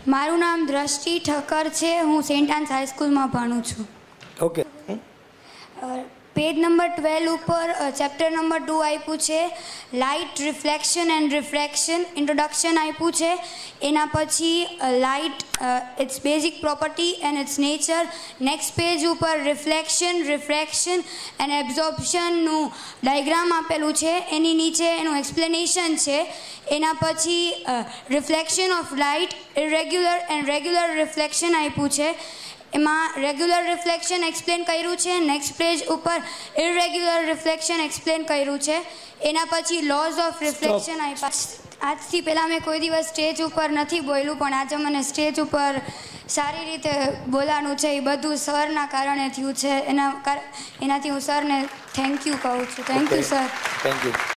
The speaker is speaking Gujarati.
મારું નામ દ્રષ્ટિ ઠક્કર છે. હું સેન્ટ આન્સ હાઈસ્કૂલમાં ભણું છું. ઓકે. પેજ નંબર 12 ઉપર ચેપ્ટર નંબર 2 આપ્યું છે. Light, reflection and refraction introduction આપ્યું છે. એના પછી light, its basic property and its nature. Next page ઉપર રિફ્લેક્શન, રિફ્રેક્શન એન્ડ એબ્ઝોર્પ્શનનું ડાયગ્રામ આપેલું છે. એની નીચે એનું એક્સપ્લેનેશન છે. એના પછી reflection of light, irregular and regular reflection આપ્યું છે. એમાં રેગ્યુલર રિફ્લેક્શન એક્સપ્લેન કર્યું છે. નેક્સ્ટ પેજ ઉપર ઇરેગ્યુલર રિફ્લેક્શન એક્સપ્લેન કર્યું છે. એના પછી લોઝ ઓફ રિફ્લેક્શન આપ્યા. આજથી પહેલાં મેં કોઈ દિવસ સ્ટેજ ઉપર નથી બોલ્યું, પણ આજે મને સ્ટેજ ઉપર સારી રીતે બોલવાનું છે. એ બધું સરના કારણે થયું છે. એનાથી હું સરને થેન્ક યુ કહું છું. Thank you sir. Thank you.